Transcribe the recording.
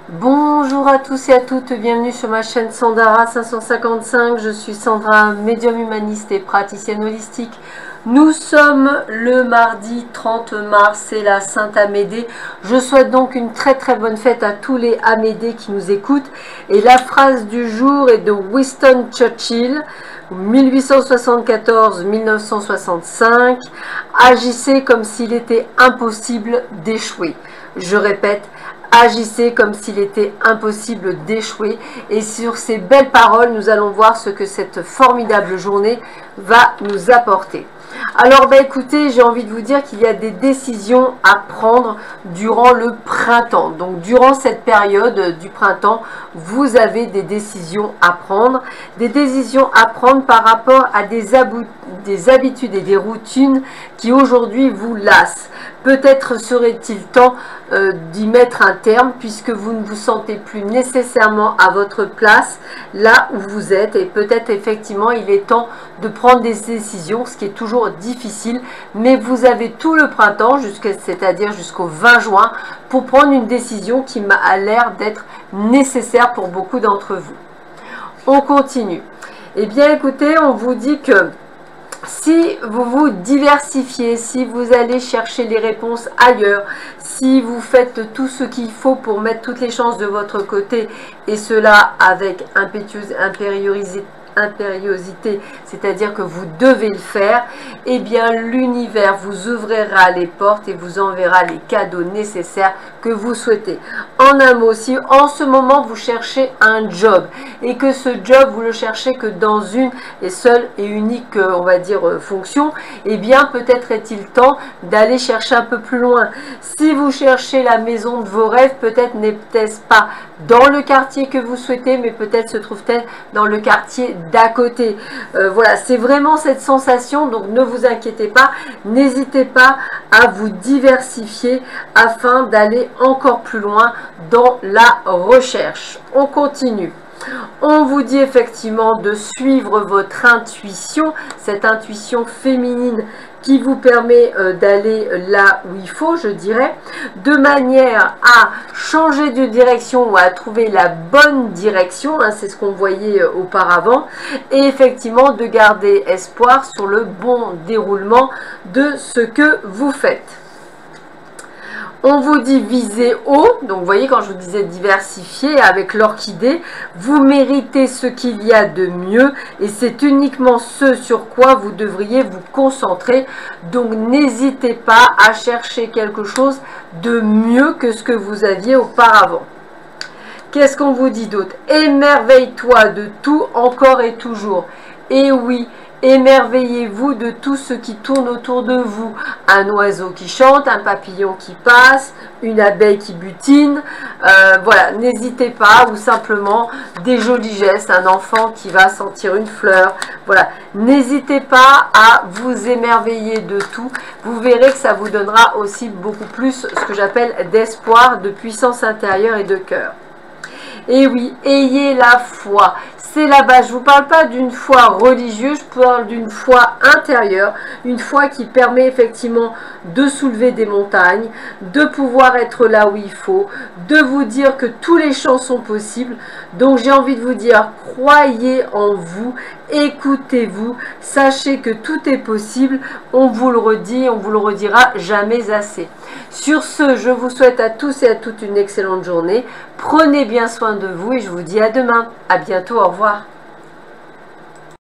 Bonjour à tous et à toutes, bienvenue sur ma chaîne Sandara 555. Je suis Sandra, médium humaniste et praticienne holistique. Nous sommes le mardi 30 mars, c'est la Sainte Amédée. Je souhaite donc une très bonne fête à tous les Amédées qui nous écoutent. Et la phrase du jour est de Winston Churchill, 1874-1965. Agissez comme s'il était impossible d'échouer. Je répète, agissez comme s'il était impossible d'échouer. Et sur ces belles paroles, nous allons voir ce que cette formidable journée va nous apporter. Alors écoutez, j'ai envie de vous dire qu'il y a des décisions à prendre durant le printemps. Donc durant cette période du printemps, vous avez des décisions à prendre. Des décisions à prendre par rapport à des habitudes et des routines qui aujourd'hui vous lassent. Peut-être serait-il temps d'y mettre un terme puisque vous ne vous sentez plus nécessairement à votre place là où vous êtes, et peut-être effectivement il est temps de prendre des décisions, ce qui est toujours difficile, mais vous avez tout le printemps, c'est-à-dire jusqu'au 20 juin, pour prendre une décision qui m'a l'air d'être nécessaire pour beaucoup d'entre vous. On continue. Eh bien écoutez, on vous dit que si vous vous diversifiez, si vous allez chercher les réponses ailleurs, si vous faites tout ce qu'il faut pour mettre toutes les chances de votre côté, et cela avec impériosité, c'est-à-dire que vous devez le faire, eh bien l'univers vous ouvrira les portes et vous enverra les cadeaux nécessaires que vous souhaitez. En un mot, si en ce moment vous cherchez un job et que ce job vous le cherchez que dans une et seule et unique, on va dire, fonction, eh bien peut-être est-il temps d'aller chercher un peu plus loin. Si vous cherchez la maison de vos rêves, peut-être n'est-ce pas dans le quartier que vous souhaitez, mais peut-être se trouve-t-elle dans le quartier d'à côté. Voilà, c'est vraiment cette sensation, donc ne vous inquiétez pas, n'hésitez pas à vous diversifier afin d'aller encore plus loin dans la recherche. On continue. On vous dit effectivement de suivre votre intuition, cette intuition féminine qui vous permet d'aller là où il faut, je dirais, de manière à changer de direction ou à trouver la bonne direction, hein, c'est ce qu'on voyait auparavant, et effectivement de garder espoir sur le bon déroulement de ce que vous faites. On vous dit viser haut, donc vous voyez quand je vous disais diversifier avec l'orchidée, vous méritez ce qu'il y a de mieux et c'est uniquement ce sur quoi vous devriez vous concentrer. Donc n'hésitez pas à chercher quelque chose de mieux que ce que vous aviez auparavant. Qu'est-ce qu'on vous dit d'autre? Émerveille-toi de tout encore et toujours. Et oui, émerveillez-vous de tout ce qui tourne autour de vous. Un oiseau qui chante, un papillon qui passe, une abeille qui butine. Voilà, n'hésitez pas, ou simplement des jolis gestes, un enfant qui va sentir une fleur. Voilà, n'hésitez pas à vous émerveiller de tout. Vous verrez que ça vous donnera aussi beaucoup plus ce que j'appelle d'espoir, de puissance intérieure et de cœur. Et oui, ayez la foi. C'est là-bas, je ne vous parle pas d'une foi religieuse, je parle d'une foi intérieure, une foi qui permet effectivement de soulever des montagnes, de pouvoir être là où il faut, de vous dire que tous les champs sont possibles. Donc j'ai envie de vous dire, croyez en vous, écoutez-vous, sachez que tout est possible, on vous le redit, on vous le redira jamais assez. Sur ce, je vous souhaite à tous et à toutes une excellente journée, prenez bien soin de vous et je vous dis à demain, à bientôt, au revoir.